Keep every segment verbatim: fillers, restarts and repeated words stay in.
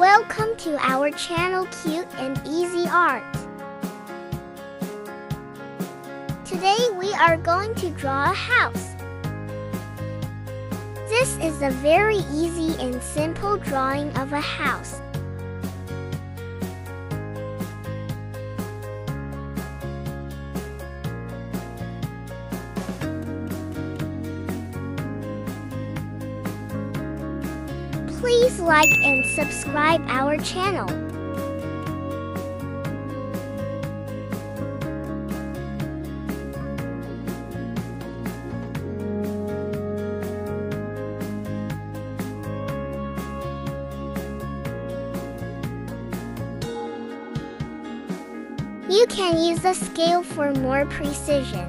Welcome to our channel Cute and Easy Art. Today we are going to draw a house. This is a very easy and simple drawing of a house. Please like and subscribe our channel. You can use a scale for more precision.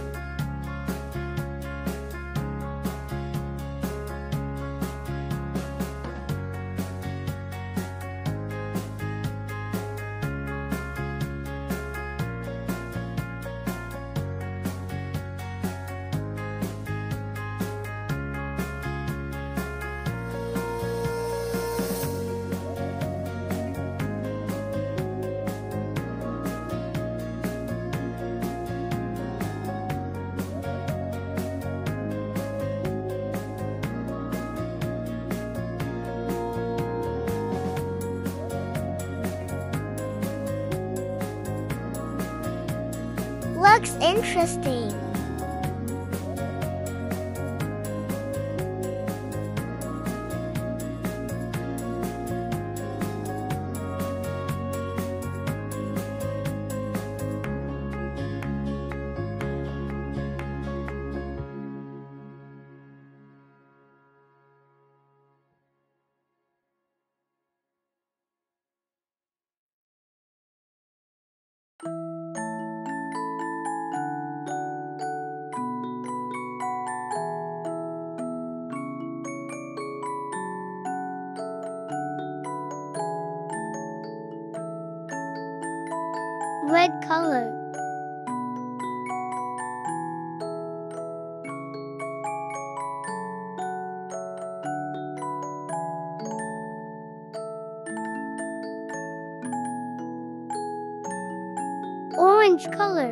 Looks interesting. Red color. Orange color.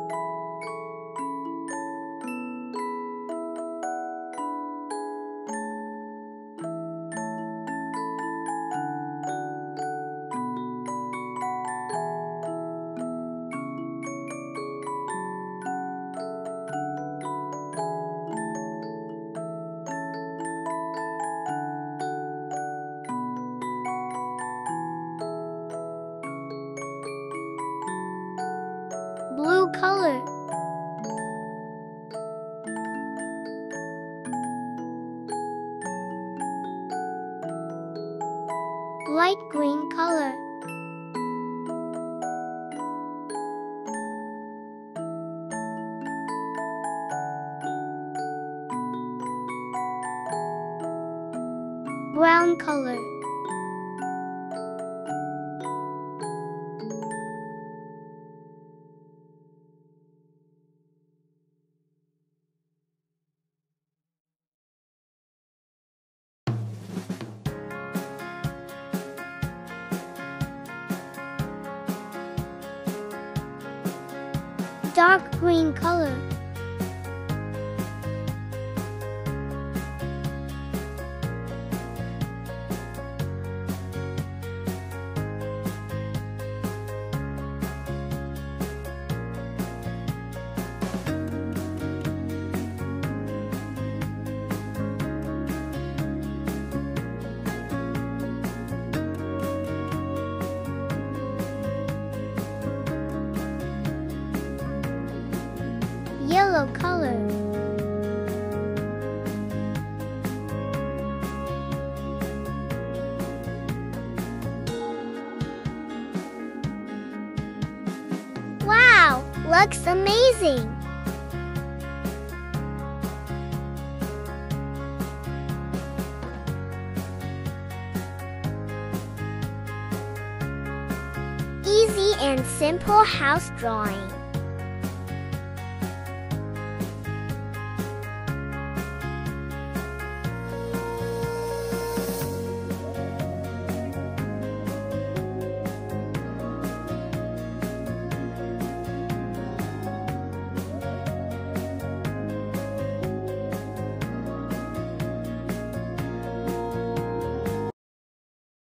Blue color. Light green color. Brown color. Dark green color. Yellow color. Wow, looks amazing. Easy and simple house drawing.